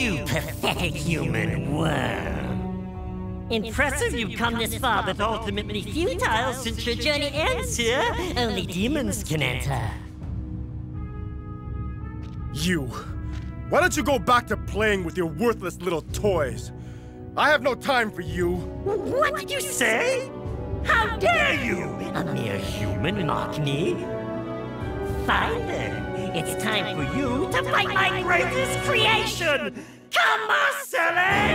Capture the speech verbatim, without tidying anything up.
You pathetic human worm. Impressive you've come this far, but ultimately futile since your journey ends here. Only demons can enter. You. Why don't you go back to playing with your worthless little toys? I have no time for you. What did you say? How dare you? A mere human mock me? Fine then. It's time for you to fight my greatest creation! Come on, silly!